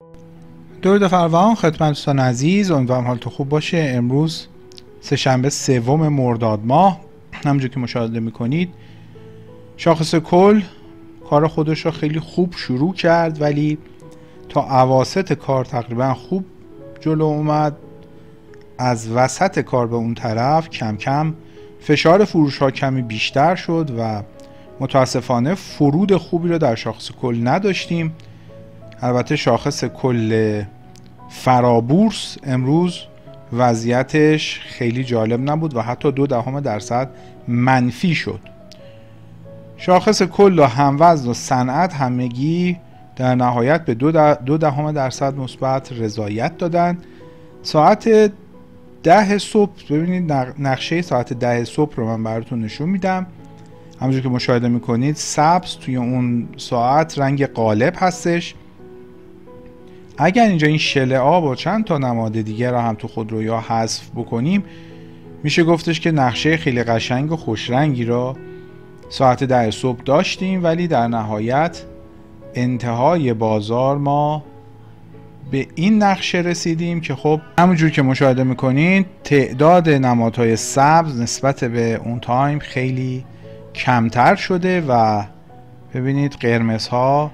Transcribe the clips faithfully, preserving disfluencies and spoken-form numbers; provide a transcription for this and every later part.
درود فراوان خدمت دوستان عزیز، امیدوارم حالتون خوب باشه. امروز سه‌شنبه سوم مرداد ماه، همونجور که مشاهده میکنید شاخص کل کار خودش رو خیلی خوب شروع کرد، ولی تا اواسط کار تقریبا خوب جلو اومد. از وسط کار به اون طرف کم کم فشار فروش ها کمی بیشتر شد و متاسفانه فرود خوبی رو در شاخص کل نداشتیم. البته شاخص کل فرابورس امروز وضعیتش خیلی جالب نبود و حتی دو دهم درصد منفی شد. شاخص کل و هموزن و صنعت همگی در نهایت به دو, دو دهم درصد مثبت رضایت دادن. ساعت ده صبح ببینید، نقشه ساعت ده صبح رو من براتون نشون میدم. همونجور که مشاهده میکنید سبز توی اون ساعت رنگ غالب هستش. اگر اینجا این شله آب و چند تا نماد دیگه را هم تو خودرویا حذف بکنیم، میشه گفتش که نقشه خیلی قشنگ و خوش رنگی را ساعت ده صبح داشتیم، ولی در نهایت انتهای بازار ما به این نقشه رسیدیم که خب همونجور که مشاهده میکنید تعداد نمادهای سبز نسبت به اون تایم خیلی کمتر شده و ببینید قرمزها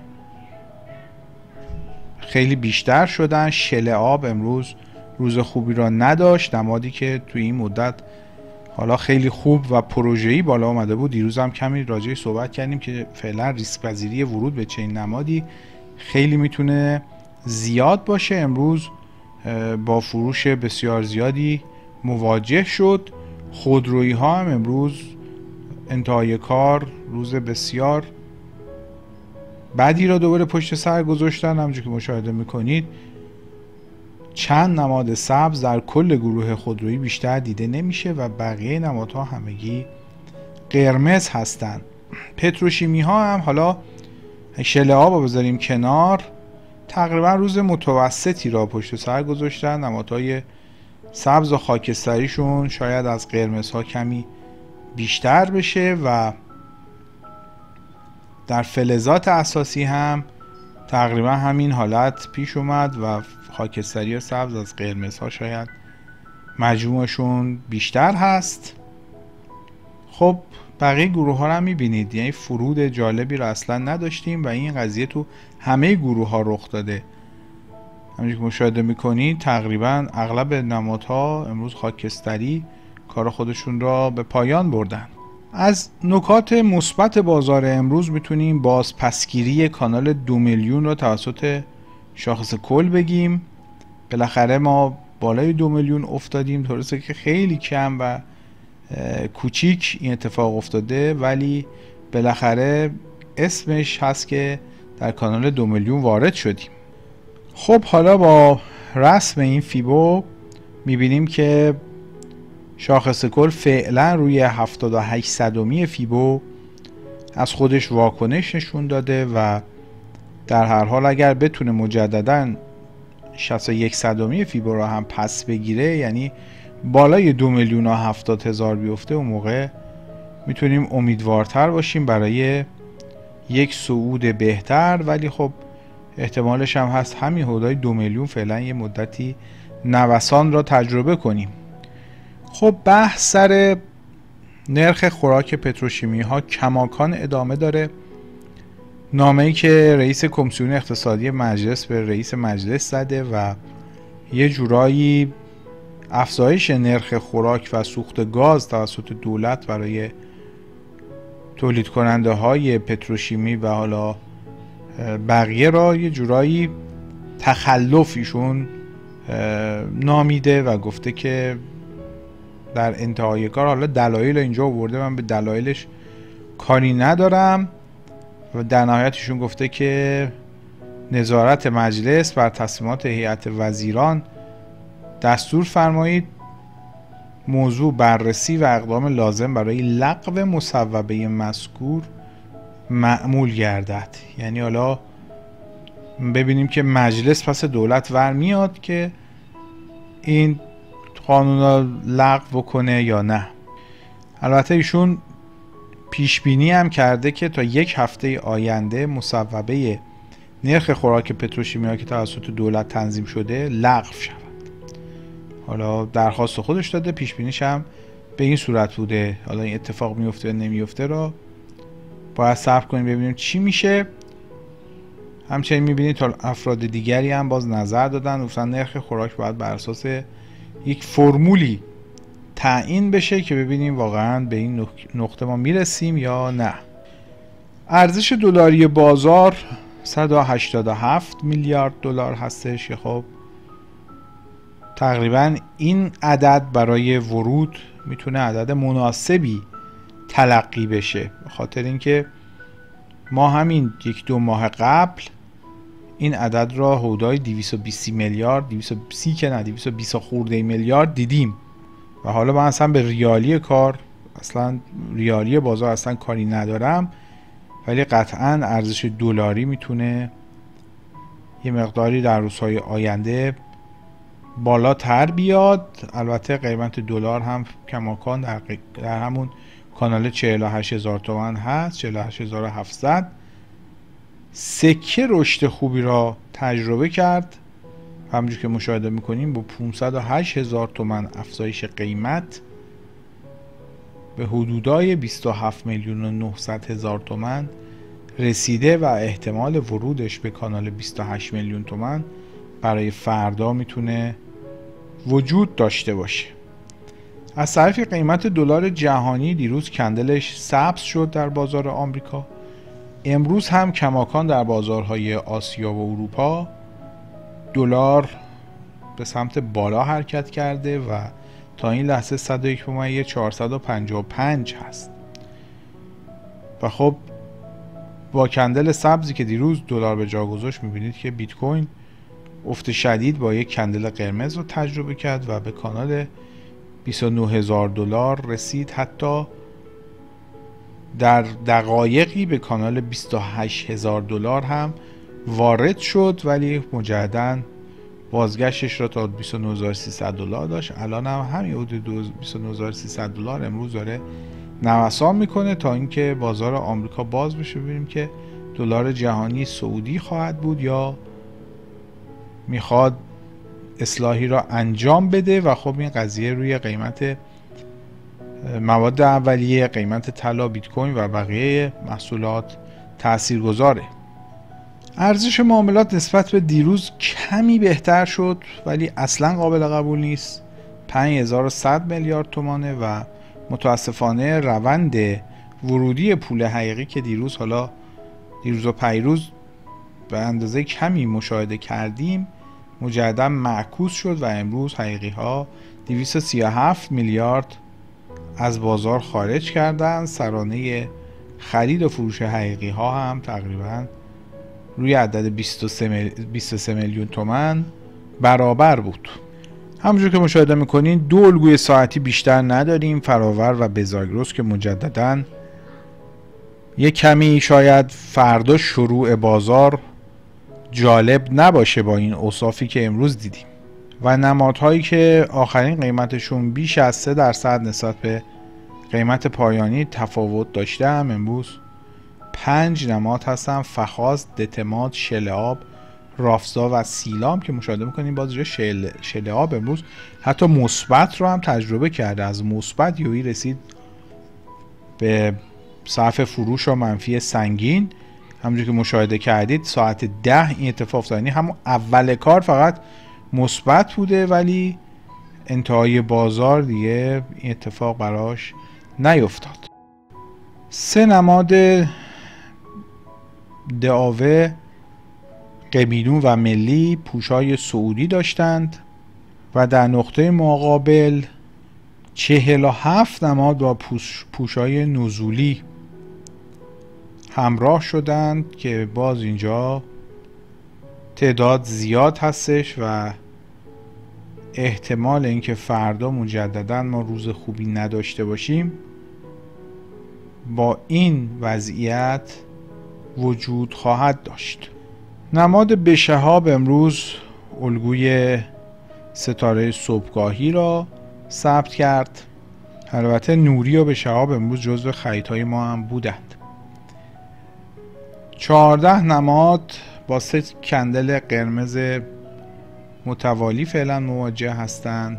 خیلی بیشتر شدن. شله آب امروز روز خوبی را نداشت، نمادی که توی این مدت حالا خیلی خوب و پروژه‌ای بالا آمده بود. دیروز هم کمی راجعش صحبت کردیم که فعلا ریسک پذیری ورود به چنین نمادی خیلی میتونه زیاد باشه. امروز با فروش بسیار زیادی مواجه شد. خودرویی ها هم امروز انتهای کار روز بسیار بعدی را دوباره پشت سر گذاشتن. همونجور که مشاهده میکنید چند نماد سبز در کل گروه خودرویی بیشتر دیده نمیشه و بقیه نمادها همگی قرمز هستند. پتروشیمی ها هم، حالا شله آب رو بذاریم کنار، تقریبا روز متوسطی را پشت سر گذاشتن. نمادهای سبز و خاکستریشون شاید از قرمزها کمی بیشتر بشه و در فلزات اساسی هم تقریبا همین حالت پیش اومد و خاکستری و سبز از قرمزها شاید مجموعشون بیشتر هست. خب بقیه گروه ها رو هم میبینید، یعنی فرود جالبی رو اصلا نداشتیم و این قضیه تو همه گروه ها رخ داده. همونجور که مشاهده میکنید تقریبا اغلب نمادها امروز خاکستری کار خودشون را به پایان بردن. از نکات مثبت بازار امروز میتونیم باز پسگیری کانال دو میلیون رو توسط شاخص کل بگیم. بالاخره ما بالای دو میلیون افتادیم، درسته که خیلی کم و کوچیک این اتفاق افتاده، ولی بالاخره اسمش هست که در کانال دو میلیون وارد شدیم. خب حالا با رسم این فیبو میبینیم که شاخص کل فعلا روی هفتاد و هشت صدمی فیبو از خودش واکنش نشون داده و در هر حال اگر بتونه مجددا شصت و یک صدمی فیبو رو هم پس بگیره، یعنی بالای دو میلیون و هفتاد هزار بیفته، اون موقع میتونیم امیدوارتر باشیم برای یک صعود بهتر. ولی خب احتمالش هم هست همین حدودای دو میلیون فعلا یه مدتی نوسان را تجربه کنیم. خب بحث سر نرخ خوراک پتروشیمی ها کماکان ادامه داره. نامه‌ای که رئیس کمیسیون اقتصادی مجلس به رئیس مجلس زده و یه جورایی افزایش نرخ خوراک و سوخت گاز توسط دولت برای تولید کننده های پتروشیمی و حالا بقیه را یه جورایی تخلف ایشون نامیده و گفته که در انتهای کار، حالا دلایل اینجا آورده، من به دلایلش کاری ندارم، و در نهایت ایشون گفته که نظارت مجلس بر تصمیمات هیئت وزیران دستور فرمایید موضوع بررسی و اقدام لازم برای لغو مصوبه مذکور معمول گردد. یعنی حالا ببینیم که مجلس پس دولت ور میاد که این قانون را لغو کنه یا نه. البته ایشون پیش بینی هم کرده که تا یک هفته آینده مصوبه نرخ خوراک پتروشیمیا که توسط دولت تنظیم شده لغو شود. حالا درخواست خودش داده، پیش بینیش هم به این صورت بوده. حالا این اتفاق میفته یا نمیفته را باید صبر کنیم ببینیم چی میشه. همچنین میبینید تا افراد دیگری هم باز نظر دادن، گفتن نرخ خوراک باید بر اساس یک فرمولی تعیین بشه که ببینیم واقعا به این نقطه ما میرسیم یا نه. ارزش دلاری بازار صد و هشتاد و هفت میلیارد دلار هستش که خب تقریبا این عدد برای ورود میتونه عدد مناسبی تلقی بشه، به خاطر اینکه ما همین یک دو ماه قبل این عدد را حدودای دویست و بیست میلیارد، دویست و سی که نه دویست و بیست خورده میلیارد دیدیم و حالا من اصلا به ریالی کار، اصلا ریالی بازار اصلا کاری ندارم، ولی قطعا ارزش دلاری میتونه یه مقداری در روزهای آینده بالاتر بیاد. البته قیمت دلار هم کماکان در, در همون کانال چهل و هشت هزار تومان هست، چهل و هشت هزار و هفتصد. سکه رشد خوبی را تجربه کرد، همونجور که مشاهده میکنیم با پانصد و هشت هزار تومان افزایش قیمت به حدودای بیست و هفت میلیون و نهصد هزار تومان رسیده و احتمال ورودش به کانال بیست و هشت میلیون تومان برای فردا میتونه وجود داشته باشه. از طرف قیمت دلار جهانی دیروز کندلش سبز شد در بازار آمریکا، امروز هم کماکان در بازارهای آسیا و اروپا دلار به سمت بالا حرکت کرده و تا این لحظه صد و یک ممیز چهارصد و پنجاه و پنج هست و خب با کندل سبزی که دیروز دلار به جا گذاشت میبینید که بیت کوین افت شدید با یک کندل قرمز رو تجربه کرد و به کانال بیست و نه هزار دلار رسید، حتی در دقایقی به کانال بیست و هشت هزار دلار هم وارد شد، ولی مجددا بازگشتش را تا بیست و نه هزار و سیصد دلار داشت. الان هم همین حدود بیست و نه هزار و سیصد دلار امروز داره نوسان میکنه تا اینکه بازار آمریکا باز بشه، ببینیم که دلار جهانی صعودی خواهد بود یا میخواد اصلاحی را انجام بده و خب این قضیه روی قیمت مواد اولیه، قیمت طلا، بیت کوین و بقیه محصولات تأثیر گذاره. ارزش معاملات نسبت به دیروز کمی بهتر شد ولی اصلا قابل قبول نیست. پنج هزار و صد میلیارد تومانه و متاسفانه روند ورودی پول حقیقی که دیروز حالا دیروز و پیروز به اندازه کمی مشاهده کردیم مجددا معکوس شد و امروز حقیقی ها دویست و سی و هفت میلیارد از بازار خارج کردن. سرانه خرید و فروش حقیقی ها هم تقریبا روی عدد بیست و سه میلیون تومان برابر بود. همونجور که مشاهده میکنین دو الگوی ساعتی بیشتر نداریم، فراور و بزاگرس که مجددا یک کمی شاید فردا شروع بازار جالب نباشه با این اوصافی که امروز دیدیم و نمادهایی که آخرین قیمتشون بیش از سه درصد نسبت به قیمت پایانی تفاوت داشته هم امروز پنج نماد هستن: فخاز، دتماد، شلآب، رافزا و سیلام که مشاهده میکنیم باز جای شل... شلآب امروز حتی مثبت رو هم تجربه کرده، از مثبت یویی رسید به صرف فروش و منفی سنگین. همونجور که مشاهده کردید ساعت ده این اتفاق افتاد، یعنی همون اول کار فقط مثبت بوده ولی انتهای بازار دیگه این اتفاق براش نیفتاد. سه نماد دعاوه، قبیلو و ملی پوشای سعودی داشتند و در نقطه مقابل چهل و هفت نماد با پوش پوشای نزولی همراه شدند که باز اینجا تعداد زیاد هستش و احتمال اینکه فردا مجددا ما روز خوبی نداشته باشیم با این وضعیت وجود خواهد داشت. نماد بشهاب امروز الگوی ستاره صبحگاهی را ثبت کرد. البته نوری و بشهاب امروز جزو خریدهای ما هم بودند. چهارده نماد با سه کندل قرمز متوالی فعلا مواجه هستن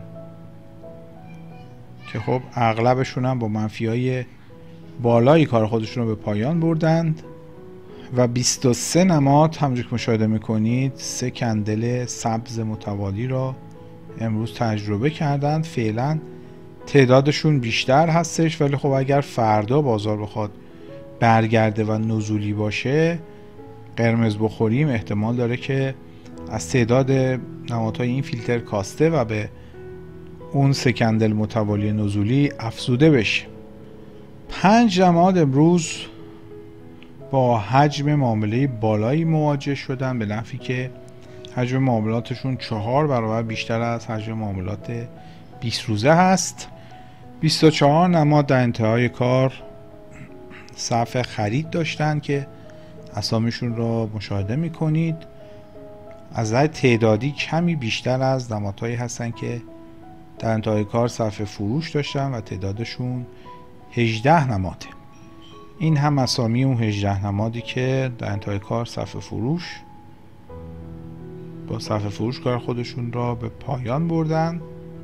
که خب اغلبشون هم با منفی های بالایی کار خودشون رو به پایان بردند و بیست و سه نماد همونجور که مشاهده میکنید سه کندل سبز متوالی را امروز تجربه کردند. فعلا تعدادشون بیشتر هستش، ولی خب اگر فردا بازار بخواد برگرده و نزولی باشه، قرمز بخوریم، احتمال داره که از تعداد نمادهای این فیلتر کاسته و به اون سه کندل متوالی نزولی افزوده بشه. پنج نماد امروز با حجم معامله بالایی مواجه شدن، به نحوی که حجم معاملاتشون چهار برابر بیشتر از حجم معاملات بیست روزه هست. بیست و چهار نماد در انتهای کار صف خرید داشتن که اسامیشون را مشاهده میکنید. از نظر تعدادی کمی بیشتر از نمادهایی هستن که در انتهای کار صف فروش داشتن و تعدادشون هجده نماده. این هم اسامی اون هجده نمادی که در انتهای کار صف فروش با صف فروش کار خودشون را به پایان بردن.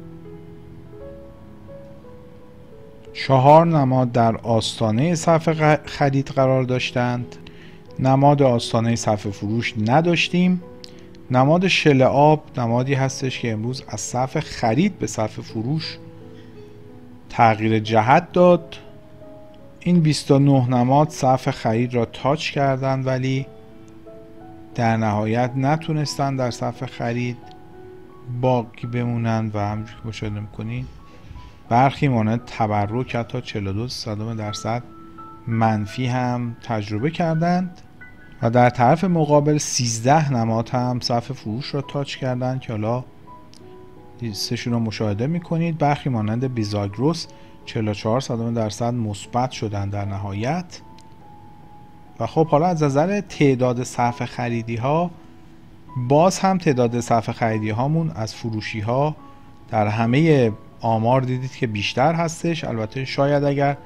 چهار نماد در آستانه صف خرید قرار داشتند. نماد آستانه صف فروش نداشتیم. نماد شله آب نمادی هستش که امروز از صف خرید به صف فروش تغییر جهت داد. این بیست و نه نماد صف خرید را تاچ کردند، ولی در نهایت نتونستن در صف خرید باقی بمونند و همونجوری که مشاهده میکنید برخی مانند تبرک حتی چهل و دو درصد منفی هم تجربه کردند و در طرف مقابل سیزده نماد هم صف فروش را تاچ کردند که حالا لیستشون رو مشاهده میکنید. برخی مانند بیزاگروس چهل و چهار درصد مثبت شدن در نهایت. و خب حالا از نظر تعداد صف خریدی ها، باز هم تعداد صف خریدی هامون از فروشی ها در همه آمار دیدید که بیشتر هستش. البته شاید اگر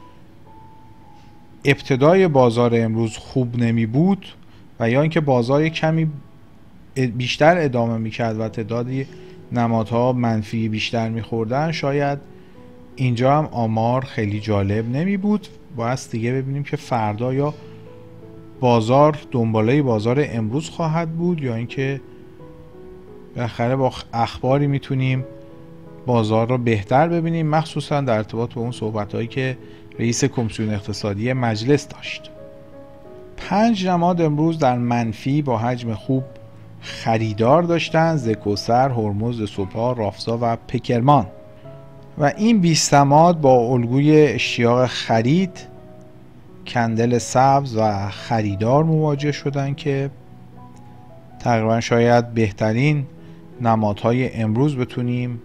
ابتدای بازار امروز خوب نمی بود و یا اینکه بازار کمی بیشتر ادامه میکرد و تعدادی نمادها منفی بیشتر میخوردن، شاید اینجا هم آمار خیلی جالب نمی بود. باید دیگه ببینیم که فردا یا بازار دنباله بازار امروز خواهد بود یا اینکه بالاخره با اخباری میتونیم بازار رو بهتر ببینیم، مخصوصا در ارتباط با اون صحبت‌هایی که رئیس کمیسیون اقتصادی مجلس داشت. پنج نماد امروز در منفی با حجم خوب خریدار داشتن: زکوسر، هرمز، سوپا، رافسا و پکرمان. و این بیست نماد با الگوی اشتیاق خرید، کندل سبز و خریدار مواجه شدن که تقریبا شاید بهترین نمادهای امروز بتونیم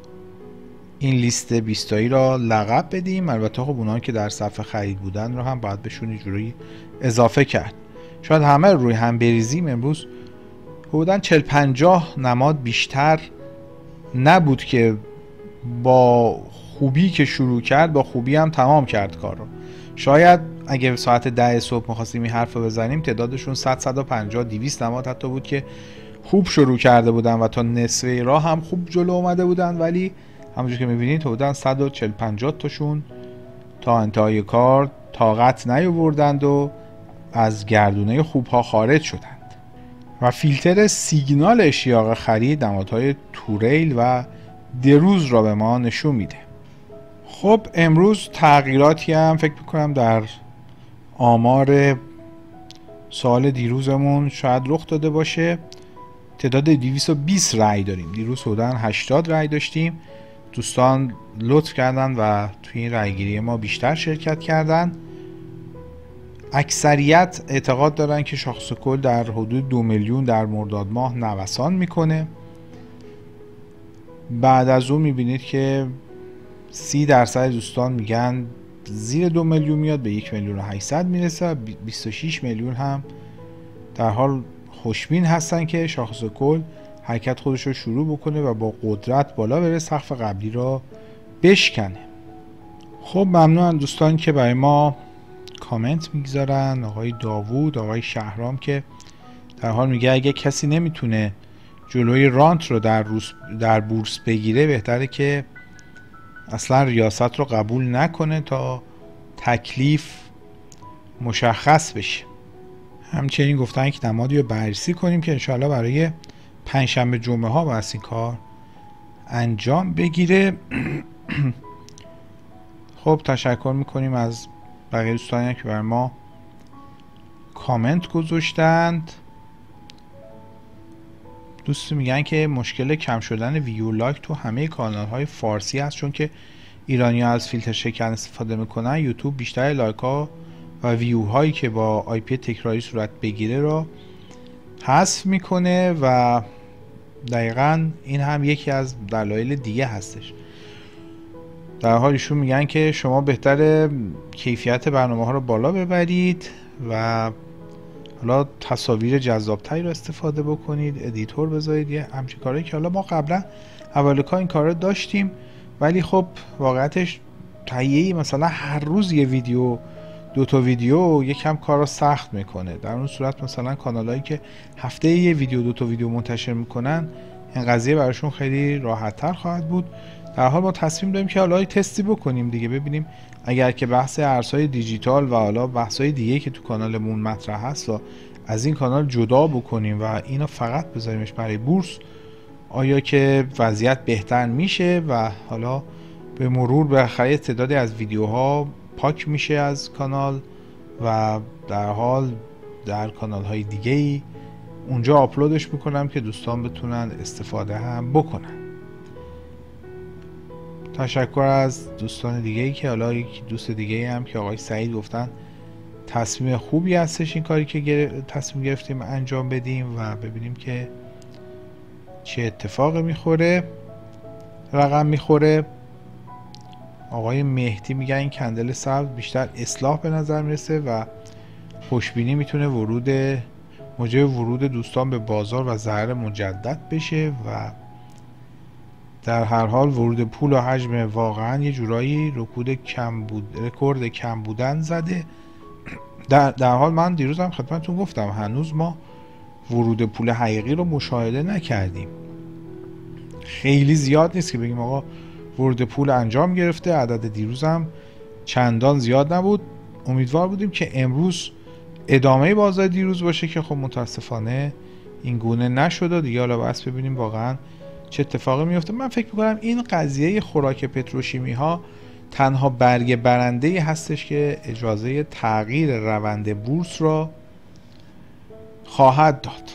این لیست بیستایی را لقب بدیم. البته خب اونها که در صف خرید بودن رو هم باید بهشون اینجوری اضافه کرد. شاید همه روی هم بریزیم امروز حدوداً چهل پنجاه نماد بیشتر نبود که با خوبی که شروع کرد با خوبی هم تمام کرد کار رو. شاید اگه ساعت ده صبح می‌خواستیم این حرف رو بزنیم تعدادشون صد، صد و پنجاه، دویست نماد حتی بود که خوب شروع کرده بودن و تا نصف راه هم خوب جلو اومده بودن، ولی همونجور که می‌بینید حدوداً صد و چهل پنجاه تاشون تا انتهای کار طاقت نیاوردند و از گردونه خوب‌ها خارج شدند. و فیلتر سیگنال اشتیاق خرید نمادهای توریل و دروز را به ما نشون میده. خب امروز تغییراتی هم فکر میکنم در آمار سال دیروزمون شاید رخ داده باشه. تعداد دویست و بیست رأی داریم. دیروز حدوداً هشتاد رأی داشتیم. دوستان لطف کردن و توی این رأیگیری ما بیشتر شرکت کردن. اکثریت اعتقاد دارن که شاخص کل در حدود دو میلیون در مرداد ماه نوسان میکنه. بعد از اون میبینید که سی درصد دوستان میگن زیر دو میلیون میاد، به یک میلیون و هشتصد میرسه. بیست و شش میلیون هم در حال خوشبین هستن که شاخص کل حرکت خودش رو شروع بکنه و با قدرت بالا بره، سقف قبلی را بشکنه. خب ممنون دوستان که برای ما کامنت میگذارن. آقای داوود، آقای شهرام که در حال میگه اگه کسی نمیتونه جلوی رانت رو در, روز در بورس بگیره بهتره که اصلا ریاست رو قبول نکنه تا تکلیف مشخص بشه. همچنین گفتن یک نمادی رو بررسی کنیم که انشاءالله برای پنجشنبه جمعه ها باید این کار انجام بگیره. خب تشکر میکنیم از بقیه دوستانی که بر ما کامنت گذاشتند. دوست میگن که مشکل کم شدن ویو لایک تو همه کانال های فارسی هست، چون که ایرانی ها از فیلتر شکن استفاده میکنن. یوتیوب بیشتر لایک ها و ویو هایی که با آی پی تکراری صورت بگیره را حذف میکنه و دقیقا این هم یکی از دلایل دیگه هستش. در حال ایشون میگن که شما بهتره کیفیت برنامه ها رو بالا ببرید و حالا تصاویر جذابتری رو استفاده بکنید، ادیتور بذارید، یه همچین کاری که حالا ما قبلا اول کار این کار رو داشتیم، ولی خب واقعیتش تهیه مثلا هر روز یه ویدیو دو تا ویدیو یکم کار رو سخت میکنه. در اون صورت مثلا کانالایی که هفته یه ویدیو دو تا ویدیو منتشر میکنن این قضیه براشون خیلی راحت تر خواهد بود. در حال ما تصمیم داریم که حالا تستی بکنیم دیگه، ببینیم اگر که بحث ارزهای دیجیتال و حالا بحث‌های دیگه که تو کانالمون مطرح هست و از این کانال جدا بکنیم و اینا فقط بذاریمش برای بورس، آیا که وضعیت بهتر میشه و حالا به مرور بالاخره تعدادی از ویدیوها پاک میشه از کانال و در حال در کانال های دیگه ای اونجا آپلودش میکنم که دوستان بتونن استفاده هم بکنن. تشکر از دوستان دیگه ای که حالا یک دوست دیگه ای هم که آقای سعید گفتن تصمیم خوبی هستش این کاری که گر... تصمیم گرفتیم انجام بدیم و ببینیم که چه اتفاقی میخوره رقم میخوره. آقای مهدی میگن این کندل سبز بیشتر اصلاح به نظر میرسه و خوشبینی میتونه ورود موجب ورود دوستان به بازار و ضرر مجدد بشه و در هر حال ورود پول و حجم واقعا یه جورایی رکود کم بود رکورد کم بودن زده. در, در حال من دیروز هم خدمتتون گفتم هنوز ما ورود پول حقیقی رو مشاهده نکردیم. خیلی زیاد نیست که بگیم آقا ورود پول انجام گرفته. عدد دیروز هم چندان زیاد نبود. امیدوار بودیم که امروز ادامه بازار دیروز باشه که خب متاسفانه این گونه نشد دیگه. حالا بس ببینیم واقعا چه اتفاقی میفته. من فکر میکنم این قضیه خوراک پتروشیمی ها تنها برگ برنده هستش که اجازه تغییر روند بورس را خواهد داد.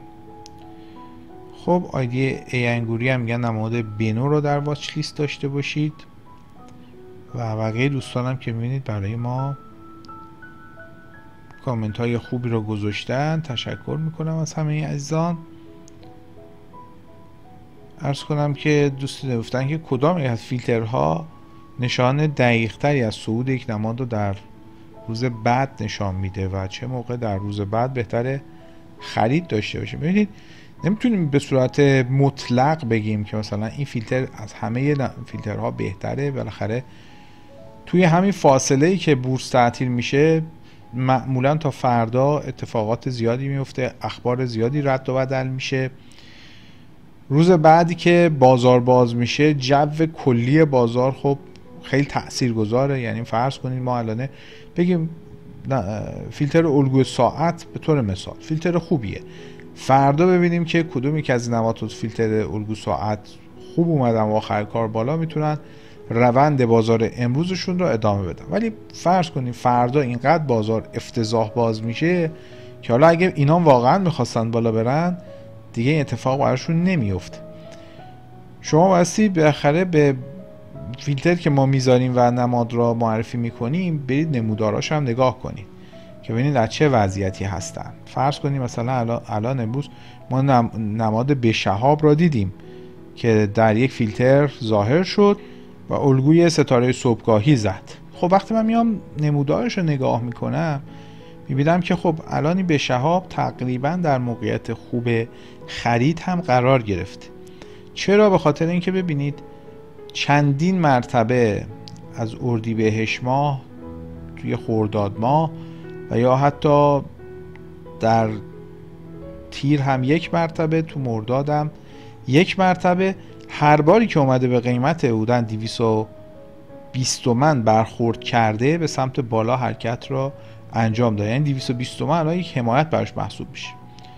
خب آیدی ای انگوری هم میگن نماد بنو رو در واچ لیست داشته باشید و بقیه دوستانم که میبینید برای ما کامنت های خوبی رو گذاشتن. تشکر میکنم از همه عزیزان. عرض کنم که دوستی گفتن که کدام از فیلترها نشان دقیق تری از صعود یک نماد رو در روز بعد نشان میده و چه موقع در روز بعد بهتره خرید داشته باشیم. ببینید نمیتونیم به صورت مطلق بگیم که مثلا این فیلتر از همه فیلترها بهتره. بالاخره توی همین فاصله ای که بورس تعطیل میشه معمولا تا فردا اتفاقات زیادی میفته، اخبار زیادی رد و بدل میشه. روز بعدی که بازار باز میشه جو کلی بازار خب خیلی تأثیر گذاره. یعنی فرض کنید ما الان بگیم فیلتر الگوی ساعت به طور مثال فیلتر خوبیه، فردا ببینیم که کدومی که از نمادات فیلتر الگوی ساعت خوب اومدن و آخر کار بالا میتونن روند بازار امروزشون رو ادامه بدن. ولی فرض کنیم فردا اینقدر بازار افتضاح باز میشه که حالا اگه اینا واقعا میخواستن بالا برن دیگه این اتفاق براشون نمیفته. شما واسه بالاخره به فیلتر که ما میذاریم و نماد را معرفی میکنیم برید نموداراش هم نگاه کنید که ببینید در چه وضعیتی هستن. فرض کنیم مثلا الان الان امروز ما نماد به شهاب را دیدیم که در یک فیلتر ظاهر شد و الگوی ستاره صبحگاهی زد. خب وقتی من میام نمودارش رو نگاه میکنم میبینم که خب الان این به شهاب تقریبا در موقعیت خوب خرید هم قرار گرفته. چرا؟ به خاطر اینکه ببینید چندین مرتبه از اردیبهشت ماه توی خرداد ماه و یا حتی در تیر هم یک مرتبه، تو مرداد هم یک مرتبه. هر باری که اومده به قیمت حدوداً دویست و بیست تومن برخورد کرده به سمت بالا حرکت را انجام داده، یعنی دویست و بیست تومن الان یک حمایت براش محسوب میشه.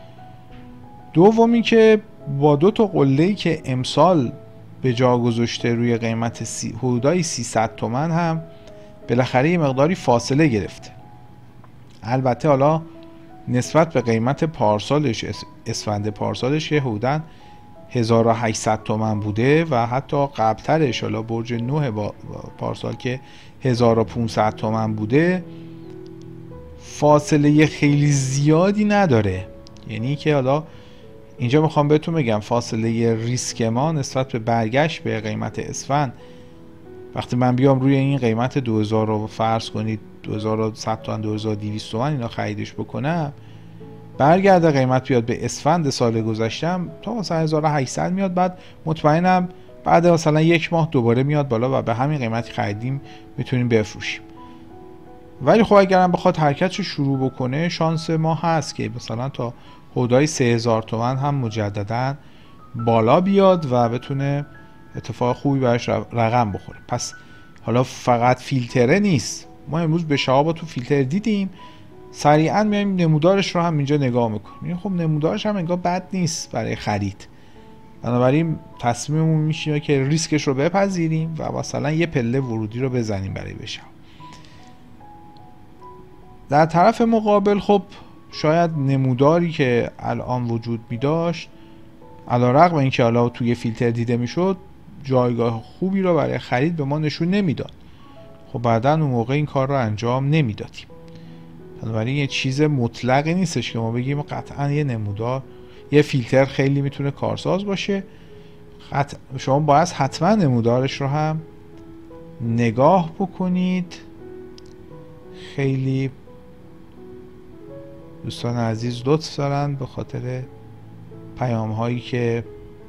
دومی که با دو تا قله‌ای که امسال به جا گذاشته روی قیمت سی... حدودای سیصد تومن هم بالاخره یه مقداری فاصله گرفته. البته حالا نسبت به قیمت پارسالش، اسفند پارسالش که حدوداً هزار و هشتصد تومن بوده و حتی قبلترش حالا برج نه با پارسال که هزار و پانصد تومن بوده، فاصله خیلی زیادی نداره. یعنی که حالا اینجا میخوام بهتون بگم فاصله ریسک ما نسبت به برگشت به قیمت اسفند، وقتی من بیام روی این قیمت دو هزار رو فرض کنید دو هزار و صد تومن دو هزار و دویست تومن اینا خریدش بکنم، برگرده قیمت بیاد به اسفند سال گذشتم تا مثلا هزار و هشتصد میاد، بعد مطمئنم بعد مثلا یک ماه دوباره میاد بالا و به همین قیمتی خریدیم میتونیم بفروشیم. ولی خب اگرم بخواد حرکتش شروع بکنه، شانس ما هست که مثلا تا حدودای سه هزار تومن هم مجددا بالا بیاد و بتونه اتفاق خوبی براش رقم بخوره. پس حالا فقط فیلتره نیست، ما امروز به شهاب تو فیلتر دیدیم، سریعا میایم نمودارش رو هم اینجا نگاه میکنیم. خب نمودارش هم انگار بد نیست برای خرید، بنابراین تصمیممون میشه که ریسکش رو بپذیریم و مثلا یه پله ورودی رو بزنیم برای بشم. در طرف مقابل خب شاید نموداری که الان وجود می داشت علیرغم اینکه حالا توی فیلتر دیده میشد جایگاه خوبی رو برای خرید به ما نشون نمیداد. خب بعدا اون موقع این کار رو انجام نمیدادیم. بنابراین یه چیز مطلقی نیستش که ما بگیم قطعا یه نمودار یه فیلتر خیلی میتونه کارساز باشه. قطع شما باید حتما نمودارش رو هم نگاه بکنید. خیلی دوستان عزیز لطف دارن به خاطر پیام هایی که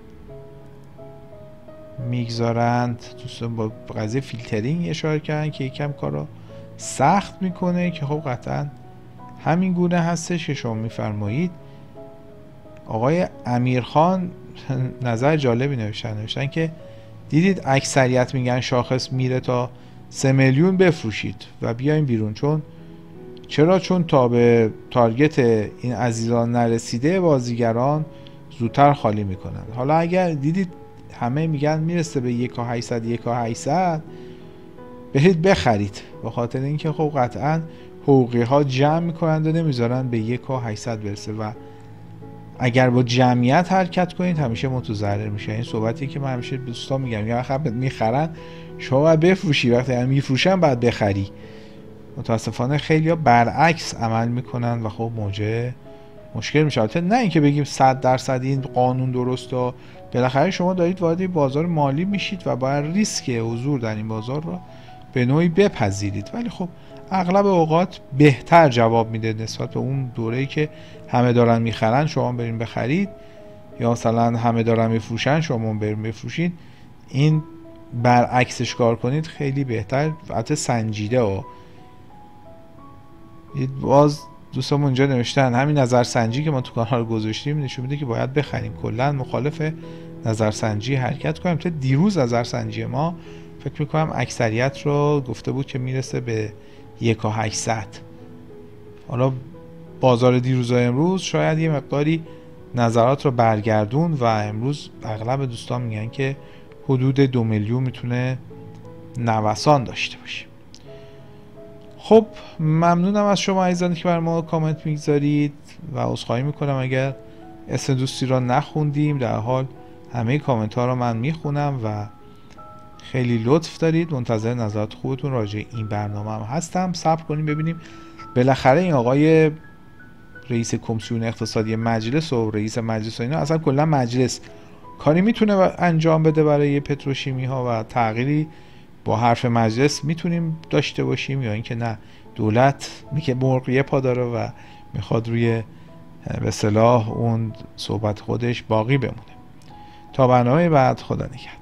میگذارند. دوستان با قضیه فیلترینگ اشاره کردن که یکم کار رو سخت میکنه که خب قطعا همین گونه هستش که شما میفرمایید. آقای امیرخان نظر جالبی نوشتن نوشتن که دیدید اکثریت میگن شاخص میره تا سه میلیون بفروشید و بیاین بیرون. چون چرا؟ چون تا به تارگت این عزیزان نرسیده بازیگران زودتر خالی میکنند. حالا اگر دیدید همه میگن میرسه به یک و هشتصد یک و هشتصد برید بخرید، به خاطر اینکه خب قطعا حقوقی ها جمع میکنند و نمیذارن به یک و هشتصد برسه و اگر با جمعیت حرکت کنید همیشه متضرر میشه. این صحبتی که من همیشه دوستان میگم یا خب میخرن شما باید بفروشی، وقتی هم میفروشن باید بخری. متاسفانه خیلی ها برعکس عمل میکنن و خب موجه مشکل میشه. البته نه اینکه بگیم صد درصد این قانون درسته، و بالاخره شما دارید وارد بازار مالی میشید و باید ریسک حضور در این بازار رو به نوعی بپذیرید، ولی خب اغلب اوقات بهتر جواب میده نسبت به اون دوره‌ای که همه دارن میخرن شما برین بخرید، یا مثلا همه دارن میفروشن شما برین بفروشید. این برعکسش کار کنید خیلی بهتر، البته سنجیده. و باز دوستان اونجا نوشتن همین نظرسنجی که ما تو کانال گذاشتیم نشون میده که باید بخریم. کلا مخالف نظرسنجی حرکت کنیم. تا دیروز نظرسنجی ما فکر میکنم اکثریت رو گفته بود که میرسه به یک و هشتصد. حالا بازار دیروز و امروز شاید یه مقداری نظرات رو برگردون و امروز اغلب دوستان میگن که حدود دو میلیون میتونه نوسان داشته باشه. خب ممنونم از شما عزیزانی که بر ما کامنت میگذارید و عذرخواهی میکنم اگر اسم دوستی را نخوندیم. در حال همه کامنت ها رو من میخونم و خیلی لطف دارید. منتظر نظرات خوبتون راجع این برنامه هم هستم. صبر کنیم ببینیم بالاخره این آقای رئیس کمیسیون اقتصادی مجلس و رئیس مجلس و اینا اصلا کلا مجلس کاری میتونه انجام بده برای پتروشیمی ها و تغییری با حرف مجلس میتونیم داشته باشیم، یا اینکه نه دولت میگه مرغ یه پا داره و میخواد روی به اصطلاح اون صحبت خودش باقی بمونه. تا برنامه بعد، خدا نگهدار.